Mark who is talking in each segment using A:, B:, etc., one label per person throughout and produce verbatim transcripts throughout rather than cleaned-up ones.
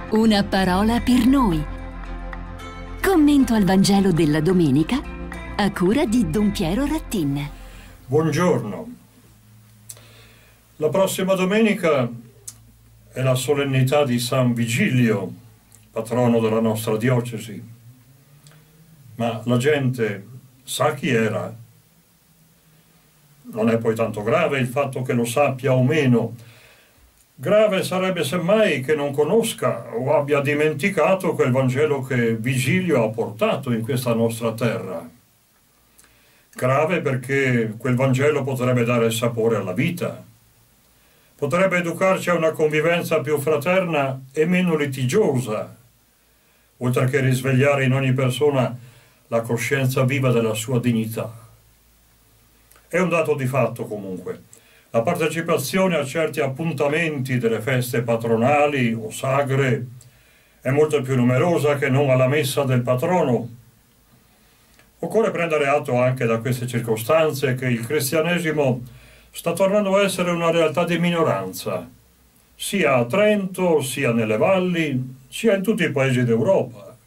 A: Una parola per noi. Commento al Vangelo della domenica a cura di Don Piero Rattin.
B: Buongiorno. La prossima domenica è la solennità di San Vigilio, patrono della nostra diocesi. Ma la gente sa chi era? Non è poi tanto grave il fatto che lo sappia o meno. Grave sarebbe semmai che non conosca o abbia dimenticato quel Vangelo che Vigilio ha portato in questa nostra terra. Grave perché quel Vangelo potrebbe dare sapore alla vita, potrebbe educarci a una convivenza più fraterna e meno litigiosa, oltre che risvegliare in ogni persona la coscienza viva della sua dignità. È un dato di fatto comunque. La partecipazione a certi appuntamenti delle feste patronali o sagre è molto più numerosa che non alla messa del patrono. Occorre prendere atto anche da queste circostanze che il cristianesimo sta tornando a essere una realtà di minoranza, sia a Trento, sia nelle valli, sia in tutti i paesi d'Europa.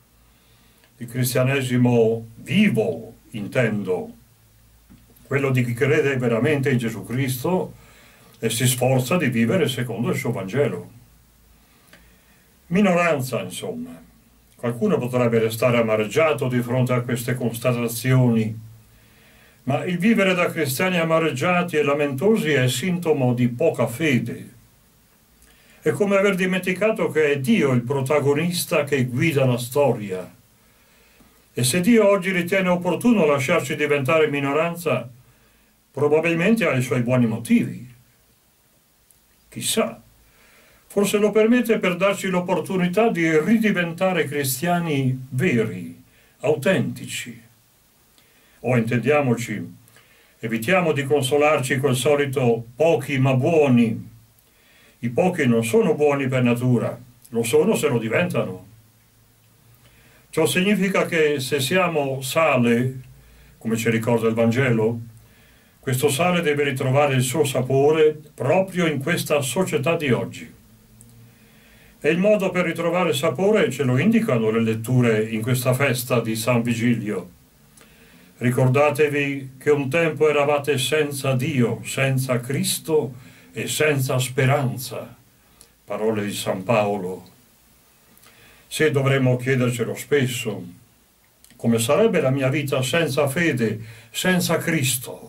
B: Il cristianesimo vivo, intendo, quello di chi crede veramente in Gesù Cristo e si sforza di vivere secondo il suo Vangelo. Minoranza, insomma. Qualcuno potrebbe restare amareggiato di fronte a queste constatazioni, ma il vivere da cristiani amareggiati e lamentosi è sintomo di poca fede. È come aver dimenticato che è Dio il protagonista che guida la storia. E se Dio oggi ritiene opportuno lasciarci diventare minoranza, probabilmente ha i suoi buoni motivi. Chissà, forse lo permette per darci l'opportunità di ridiventare cristiani veri, autentici. O intendiamoci, evitiamo di consolarci col solito pochi ma buoni. I pochi non sono buoni per natura, lo sono se lo diventano. Ciò significa che se siamo sale, come ci ricorda il Vangelo, questo sale deve ritrovare il suo sapore proprio in questa società di oggi. E il modo per ritrovare sapore ce lo indicano le letture in questa festa di San Vigilio. Ricordatevi che un tempo eravate senza Dio, senza Cristo e senza speranza. Parole di San Paolo. Se dovremmo chiedercelo spesso, come sarebbe la mia vita senza fede, senza Cristo?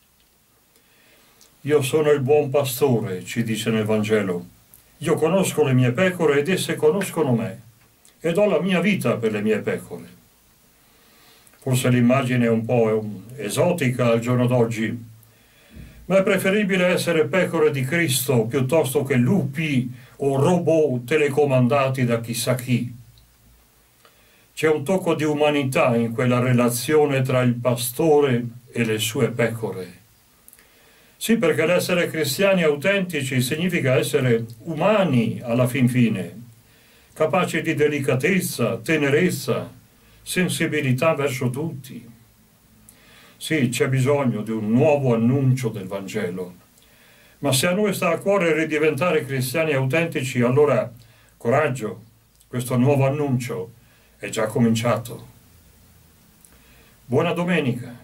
B: Io sono il buon pastore, ci dice nel Vangelo. Io conosco le mie pecore ed esse conoscono me, e do la mia vita per le mie pecore. Forse l'immagine è un po' esotica al giorno d'oggi, ma è preferibile essere pecore di Cristo piuttosto che lupi o robot telecomandati da chissà chi. C'è un tocco di umanità in quella relazione tra il pastore e le sue pecore. Sì, perché l'essere cristiani autentici significa essere umani alla fin fine, capaci di delicatezza, tenerezza, sensibilità verso tutti. Sì, c'è bisogno di un nuovo annuncio del Vangelo, ma se a noi sta a cuore ridiventare cristiani autentici, allora coraggio, questo nuovo annuncio è già cominciato. Buona domenica!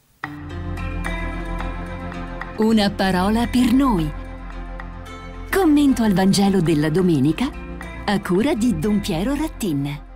A: Una parola per noi. Commento al Vangelo della domenica a cura di Don Piero Rattin.